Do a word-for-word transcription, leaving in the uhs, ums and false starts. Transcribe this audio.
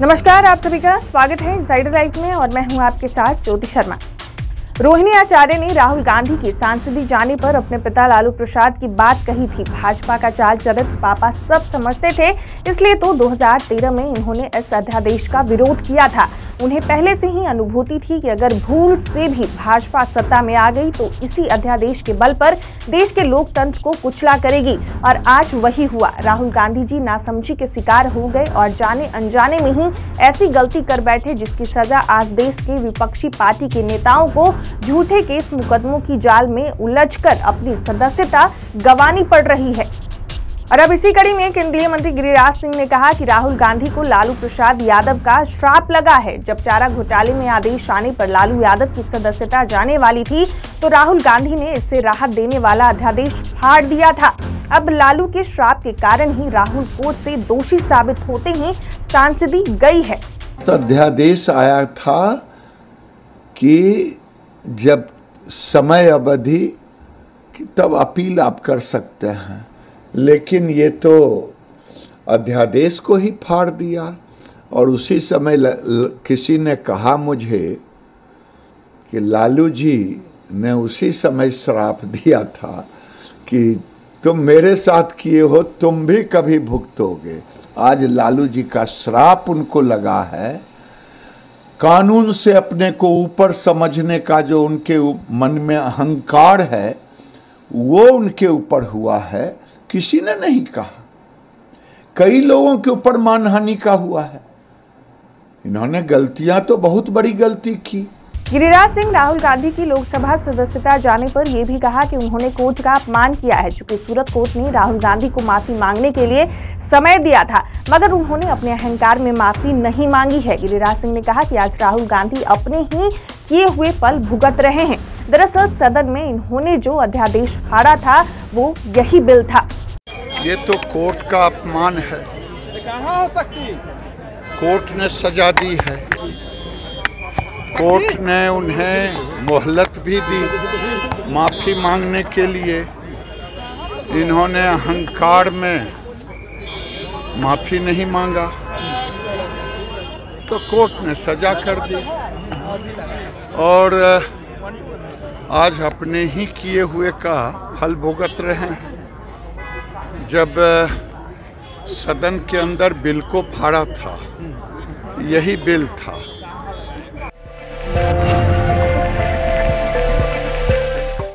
नमस्कार, आप सभी का स्वागत है इनसाइडर लाइव में और मैं हूं आपके साथ ज्योति शर्मा। रोहिणी आचार्य ने राहुल गांधी की सांसदी जाने पर अपने पिता लालू प्रसाद की बात कही थी। भाजपा का चाल चरित्र पापा सब समझते थे, इसलिए तो दो हज़ार तेरह में इन्होंने इस अध्यादेश का विरोध किया था। उन्हें पहले से ही अनुभूति थी कि अगर भूल से भी भाजपा सत्ता में आ गई तो इसी अध्यादेश के बल पर देश के लोकतंत्र को कुचला करेगी और आज वही हुआ। राहुल गांधी जी नासमझी के शिकार हो गए और जाने अनजाने में ही ऐसी गलती कर बैठे जिसकी सजा आज देश के विपक्षी पार्टी के नेताओं को झूठे केस मुकदमों की जाल में उलझकर अपनी सदस्यता गंवानी पड़ रही है। और अब इसी कड़ी में केंद्रीय मंत्री गिरिराज सिंह ने कहा कि राहुल गांधी को लालू प्रसाद यादव का श्राप लगा है। जब चारा घोटाले में आदेश आने पर लालू यादव की सदस्यता जाने वाली थी तो राहुल गांधी ने इससे राहत देने वाला अध्यादेश फाड़ दिया था। अब लालू के श्राप के कारण ही राहुल कोर्ट से दोषी साबित होते ही सांसदी गई है। अध्यादेश आया था कि जब समय अवधि तब अपील आप कर सकते हैं, लेकिन ये तो अध्यादेश को ही फाड़ दिया। और उसी समय ल, ल, किसी ने कहा मुझे कि लालू जी ने उसी समय श्राप दिया था कि तुम मेरे साथ किए हो तुम भी कभी भुगतोगे। आज लालू जी का श्राप उनको लगा है। कानून से अपने को ऊपर समझने का जो उनके मन में अहंकार है वो उनके ऊपर हुआ है। किसी ने नहीं कहा, कई लोगों के ऊपर मानहानि का हुआ है। इन्होंने गलतियां तो बहुत बड़ी गलती की। गिरिराज सिंह राहुल गांधी की लोकसभा सदस्यता जाने पर यह भी कहा कि उन्होंने कोर्ट का अपमान किया है। चूंकि सूरत कोर्ट ने राहुल गांधी को माफी मांगने के लिए समय दिया था, मगर उन्होंने अपने अहंकार में माफी नहीं मांगी है। गिरिराज सिंह ने कहा कि आज राहुल गांधी अपने ही किए हुए फल भुगत रहे हैं। दरअसल सदन में इन्होंने जो अध्यादेश फाड़ा था वो यही बिल था। ये तो कोर्ट का अपमान है। कहाँ हो सकती? कोर्ट ने सजा दी है। कोर्ट ने उन्हें मोहलत भी दी माफी मांगने के लिए। इन्होंने अहंकार में माफी नहीं मांगा तो कोर्ट ने सजा कर दी और आज अपने ही किए हुए का फल भुगत रहे हैं। जब सदन के अंदर बिल को फाड़ा था, यही बिल था।